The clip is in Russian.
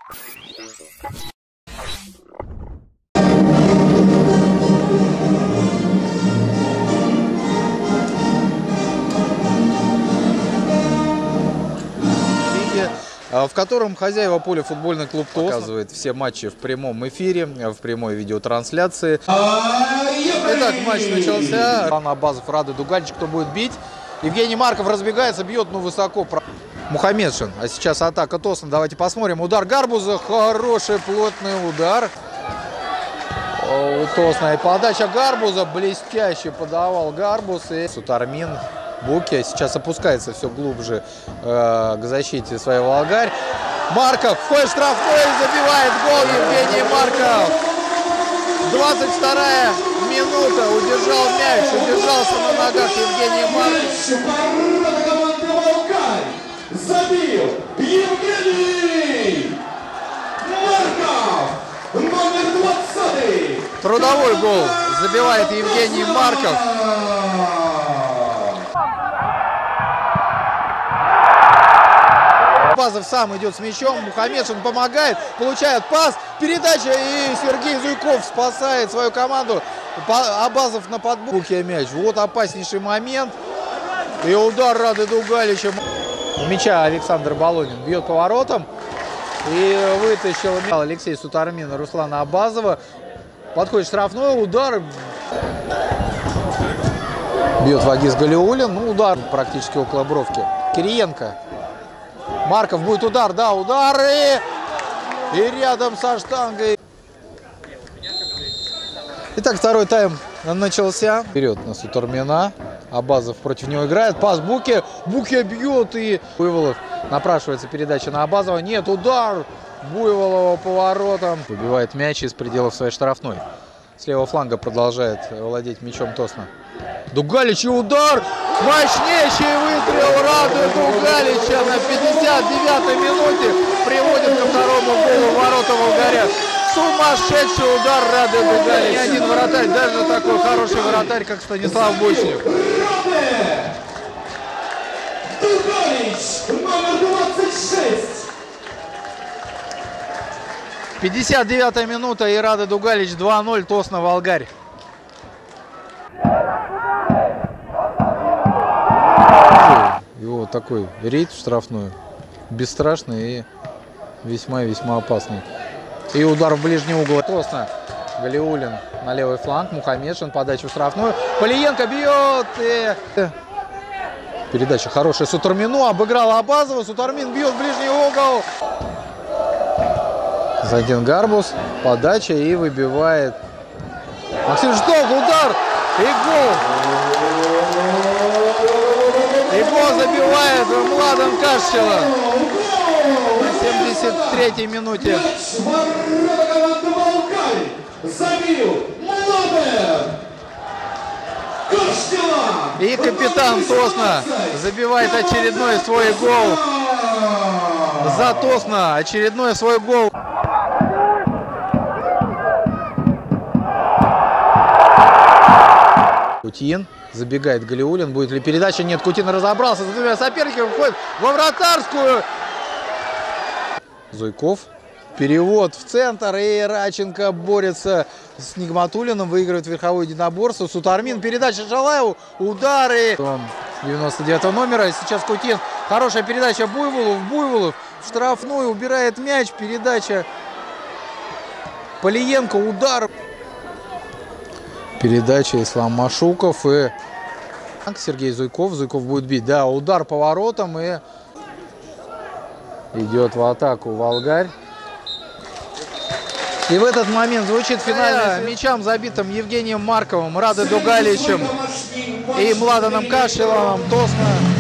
В котором хозяева поля футбольный клуб ТОСН показывает все матчи в прямом эфире, в прямой видеотрансляции. Итак, матч начался. Абазов, Рады Дугалич, кто будет бить. Евгений Марков разбегается, бьет, высоко. Мухамедшин. А сейчас атака ТОСН. Давайте посмотрим. Удар Гарбуза. Хороший плотный удар. У ТОСНа и подача Гарбуза. Блестяще подавал Гарбуз. И Сутармин. Буки сейчас опускается все глубже к защите своего Волгарь. Марков входит в штрафной и забивает гол. Евгений Марков. 22-я минута. Удержал мяч. Удержался на ногах Евгений Марков. Забил Евгений Марков. Номер 20. Трудовой гол забивает Евгений Марков. Абазов сам идет с мячом, Мухамедшин помогает, получает пас, передача, и Сергей Зуйков спасает свою команду. Абазов на подбуке мяч. Вот опаснейший момент. И удар Рады Дугалича. У мяча Александр Болонин бьет поворотом и вытащил Алексей Сутармин и Руслана Абазова. Подходит штрафной, удар. Бьет Вагиз Галиуллин. Удар практически около бровки. Кириенко. Марков будет удар, да, удар и рядом со штангой. Итак, второй тайм начался. Вперед на Сутармина. Абазов против него играет. Пас Буки. Буки бьет и Буйволов. Напрашивается передача на Абазова. Нет, удар Буйволова поворотом. Выбивает мяч из пределов своей штрафной. С левого фланга продолжает владеть мячом ТОСНа. Дугалич и удар. Мощнейший выстрел Рады Дугалича на 59-й минуте приводит ко второму голу в ворота Волгаря. Сумасшедший удар Рады Дугалича. Ни один вратарь, даже такой хороший вратарь, как Станислав Бочнев. Дугалич, номер 26. 59-я минута и Рада Дугалич 2-0, ТОСНа Волгарь. И вот такой рейд в штрафную. Бесстрашный и весьма-весьма опасный. И удар в ближний угол ТОСНа. Галиуллин на левый фланг. Мухамедшин, подачу в штрафную. Полиенко бьет. И передача хорошая Сутармину. Обыграл Абазова. Сутармин бьет в ближний угол. Заден Гарбуз. Подача и выбивает Максим Житов. Удар и гол. И гол забивает Младен Кашчела на 73-й минуте. Забил Младен Кашчела. И капитан ТОСНа забивает очередной свой гол. За ТОСНа очередной свой гол. Кутин. Забегает Галиуллин. Будет ли передача? Нет. Кутин разобрался. За двумя соперниками. Входит во вратарскую. Зуйков. Перевод в центр. И Раченко борется с Нигматуллиным. Выигрывает верховое единоборство. Сутармин. Передача Жалаеву. Удары. 99-го номера. Сейчас Кутин. Хорошая передача Буйволов. Буйволов в штрафную. Убирает мяч. Передача Полиенко. Удар. Передача Ислам Машуков и Сергей Зуйков. Зуйков будет бить. Да, удар поворотом и идет в атаку Волгарь. И в этот момент звучит финальный мячом, забитым Евгением Марковым, Радой Дугаличем и Младеном Кашчеловым. ТОСНа